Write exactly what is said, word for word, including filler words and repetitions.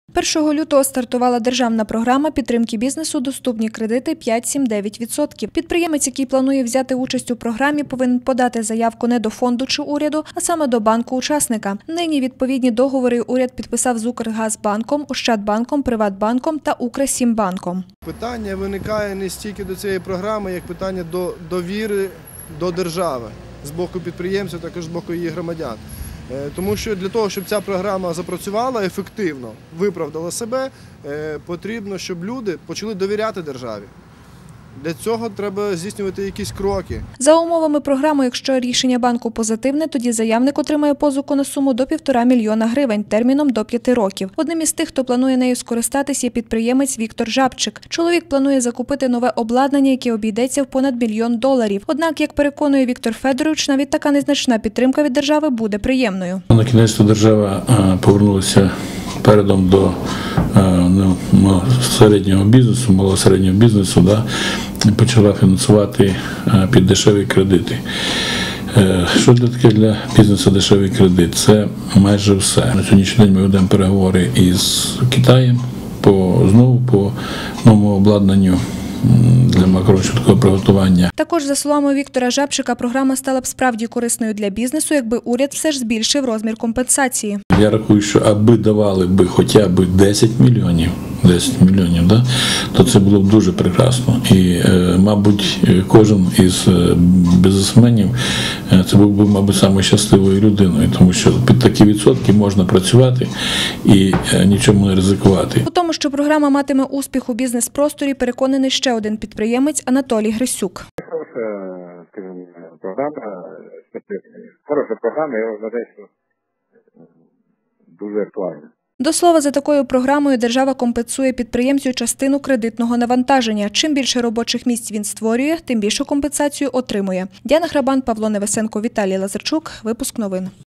першого лютого стартувала державна програма підтримки бізнесу «Доступні кредити п'ять-сім-дев'ять відсотків». Підприємець, який планує взяти участь у програмі, повинен подати заявку не до фонду чи уряду, а саме до банку-учасника. Нині відповідні договори уряд підписав з Укргазбанком, Ощадбанком, Приватбанком та Укрсімбанком. Питання виникає не стільки до цієї програми, як питання до довіри до держави з боку підприємців, також з боку її громадян. Тому що для того, щоб ця програма запрацювала ефективно, виправдала себе, потрібно, щоб люди почали довіряти державі. Для цього треба здійснювати якісь кроки. За умовами програми, якщо рішення банку позитивне, тоді заявник отримає позику на суму до півтора мільйона гривень терміном до п'яти років. Одним із тих, хто планує нею скористатись, є підприємець Віктор Жабчик. Чоловік планує закупити нове обладнання, яке обійдеться в понад мільйон доларів. Однак, як переконує Віктор Федорович, навіть така незначна підтримка від держави буде приємною. На кінець держава повернулася передом до ну, середнього бізнесу, малосереднього бізнесу, да, почала фінансувати під дешеві кредити. Що для таке для бізнесу дешевий кредит? Це майже все. На сьогоднішній день ми ведемо переговори із Китаєм по, знову по новому обладнанню для макрошвидкого приготування. Також, за словами Віктора Жабчика, програма стала б справді корисною для бізнесу, якби уряд все ж збільшив розмір компенсації. Я рахую, що аби давали б хоча б десять мільйонів, десять мільйонів, да, то це було б дуже прекрасно. І, е, мабуть, кожен із бізнесменів це був би, мабуть, самою щасливою людиною, тому що під такі відсотки можна працювати і нічому не ризикувати. У тому, що програма матиме успіх у бізнес-просторі, переконаний ще один підприємець Анатолій Грисюк. Хороша, скажімо, програма, хороша програма, я вважаю, що дуже актуальна. До слова, за такою програмою держава компенсує підприємцю частину кредитного навантаження. Чим більше робочих місць він створює, тим більшу компенсацію отримує. Діана Грабан, Павло Невесенко, Віталій Лазарчук. Випуск новин.